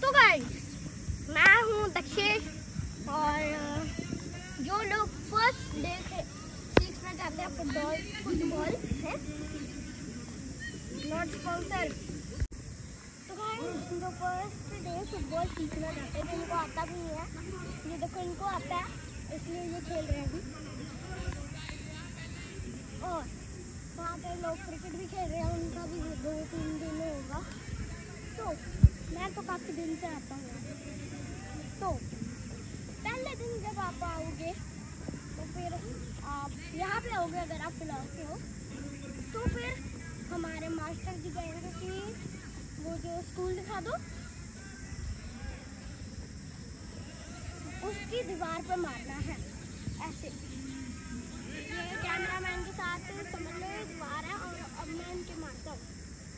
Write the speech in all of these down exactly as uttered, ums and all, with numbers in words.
तो गाइस मैं हूँ दक्षेश और जो लोग फर्स्ट डे से सीखना चाहते हैं फुटबॉल फुटबॉल है नॉट स्पॉन्सर। तो गाइस जो फर्स्ट डे फुटबॉल सीखना चाहते हैं जिनको आता भी नहीं है, ये देखो इनको आता है इसलिए ये खेल रहे हैं अभी। और वहाँ पे लोग क्रिकेट भी खेल रहे हैं, उनका भी दो तीन दिन होगा। तो मैं तो काफ़ी दिन से आता हूँ। तो पहले दिन जब आप आओगे तो फिर आप यहाँ पे आओगे, अगर आप फिलहाल के हो तो फिर हमारे मास्टर जी कहेंगे कि वो जो स्कूल दिखा दो, उसकी दीवार पे मारना है ऐसे। ये कैमरामैन के साथ समझ लो ये दीवार है और अब मैं इनके मारता हूँ।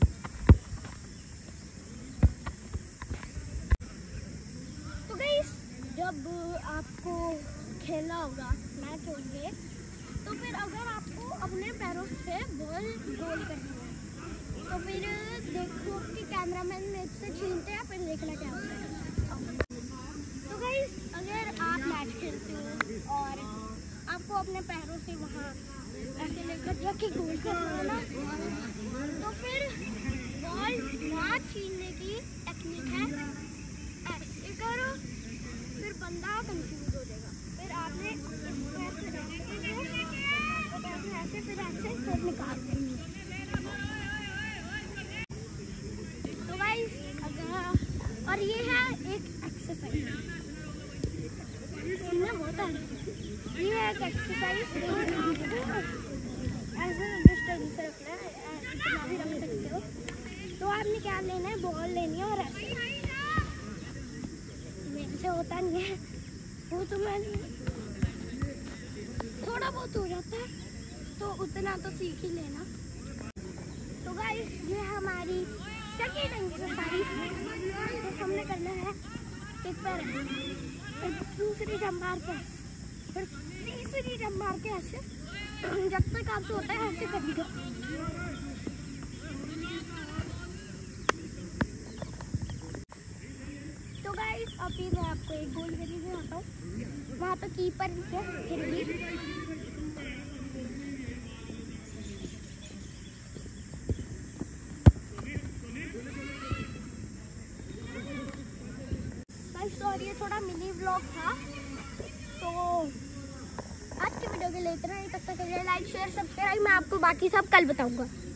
तो गाइस जब आपको खेलना होगा मैच होंगे तो फिर अगर आपको अपने पैरों से बॉल गोल करनी है तो फिर देखो कि कैमरामैन मेरे से छीनते हैं, फिर देखना क्या होता है। तो गाइस अगर आप मैच खेलते हो और आपको अपने पैरों से वहाँ ऐसे लेकर जाके गोल करना है ना, तो फिर बॉल ना छीनने की टेक्निक है, ऐसे करो फिर बंदा कंफ्यूज हो जाएगा। फिर आपने ऐसे ऐसे फिर ऐसे फिर निकाल देंगे। तो गाइस अगर और ये है एक एक्सरसाइज, सुनना बहुत है, ये है एक एक्सरसाइज ऐसे डिस्टेंस से रखना है, इतना भी रख सकते हो। तो आपने क्या लेना है, बॉल लेनी है और ऐसे, मेरे से होता नहीं है वो, तो मैं थोड़ा बहुत हो जाता है तो उतना तो सीख ही लेना। तो गाइस ये हमारी सेकंड एक्सरसाइज, तो हमने करना है एक पैर फिर दूसरी जंप मार के फिर तीसरी जंप मार के ऐसे, जब तक आपसे होता है ऐसे करिएगा। तो गाइस अभी मैं आपको एक गोल करके दिखाता हूँ, वहाँ तो कीपर है फिर भी। सॉरी ये थोड़ा मिनी व्लॉग था, तो आज की वीडियो के लिए इतना ही। तब तक के लिए लाइक शेयर सब्सक्राइब, मैं आपको बाकी सब कल बताऊंगा।